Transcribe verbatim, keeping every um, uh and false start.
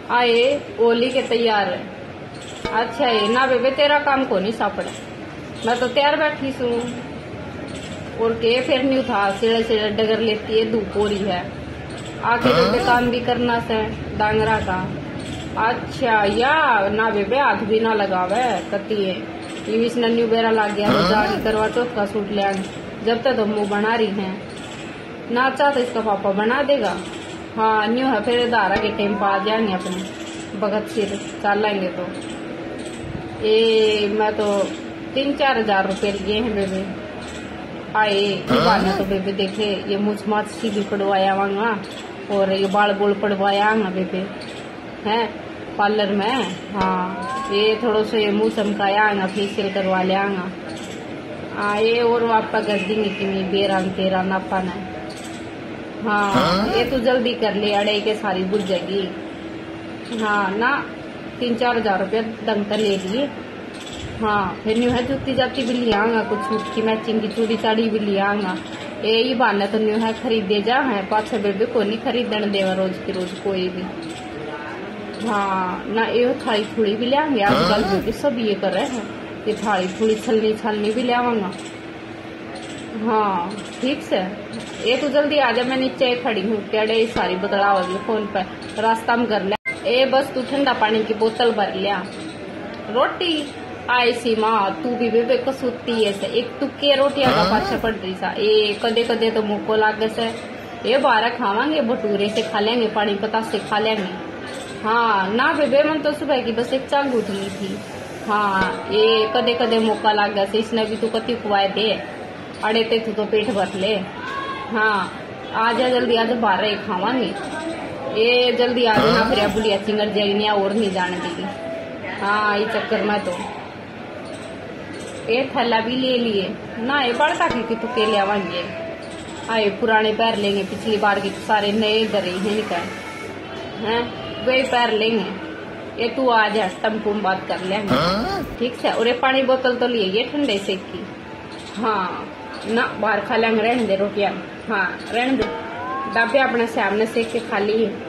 आए ओली के तैयार है। अच्छा ये ना बेबे तेरा काम को नहीं सापड़ा, मैं तो तैयार बैठी सू और के फिर नहीं था सिड़े सिड़े डगर लेती है, धूप हो रही है, आके बेबे काम भी करना से डांगरा का। अच्छा या ना बेबे हाथ भी ना लगावे कती है ये नन्यू बेरा लग गया तो जाके करवा चौथ का सूट ले आने, जब तक तो मुंह बना रही है ना चाह तो इसका पापा बना देगा। हाँ न्यू है फिर धारा के टाइम पा जाएंगे अपने भगत सिर चलेंगे तो ये मैं तो तीन चार हजार रुपये लिए हैं बेबे। आए ये तो बेबे देखे ये मुझ माछ सी भी पड़वाया वहाँ और ये बाल बोल पड़वाया बेबे है पार्लर में। हाँ ये थोड़ा सा ये मुँह चमकाया फेशियल करवा लिया। हाँ ये और वापा कर देंगे कि मैं बेरा तेरा नापा ना। हाँ ये तो जल्दी कर ले अड़े के सारी बुझ जाएगी। हाँ ना तीन चार हजार रुपया दंग कर ले लिए। हाँ फिर न्यू है जुत्ती जाती भी ले आऊंगा, कुछ सूट की मैचिंग की चूड़ी चाड़ी भी ले आऊंगा। यही बहाना तो न्यू है खरीदे जा है पाछे बेबे को नहीं खरीदने देवा रोज की रोज कोई भी। हाँ ना ये थाली थोड़ी भी ले आएंगे, आजकल बेबे सब ये कर रहे हैं ये थाली थोड़ी छलनी छलनी भी ले आऊंगा। हाँ ठीक से ये तो जल्दी आ जा, मैं नीचे खड़ी हूँ केड़े सारी बदलाव फोन पर रास्ता में कर लिया। ए बस तू ठंडा पानी की बोतल भर लिया। रोटी आई सी माँ तू भी बेबे कसूती है से एक तुक्के रोटियां का पाछा पड़ रही सा ये कदे कदे तो मुँह को लागे से ये बारह खावांगे भटूरे से खा लेंगे पानी पता से खा लेंगे। हाँ ना बेबे मन तो सुबह की बस एक चाक गुठ ली थी। हाँ ये कदे कदे मौका लाग गया से इसने भी तू कति खुआए दे अड़े ते तू तो पेट भर ले। हाँ आजा जल्दी आजा बारह ही खावांगे ये जल्दी आ जाना फिर बुढ़िया चिंगड़ जाएगी और नहीं जाने देगी। हाँ ये चक्कर में तो ये थैला भी ले लिए ना ये बड़का की तो के ले आवांगे। आए पुराने पैर लेंगे पिछली बार के सारे नए दरे हैं निकल हैं वे पैर लेंगे। ये तू आ जा टम्पू में बात कर लेंगे ठीक से। और ये पानी बोतल तो लिए ये ठंडे से की। हाँ ना बाहर खा लेंगे रहने दे रोटियां। हाँ रहने दे डब्बे अपने सामने सेक के खा लिए।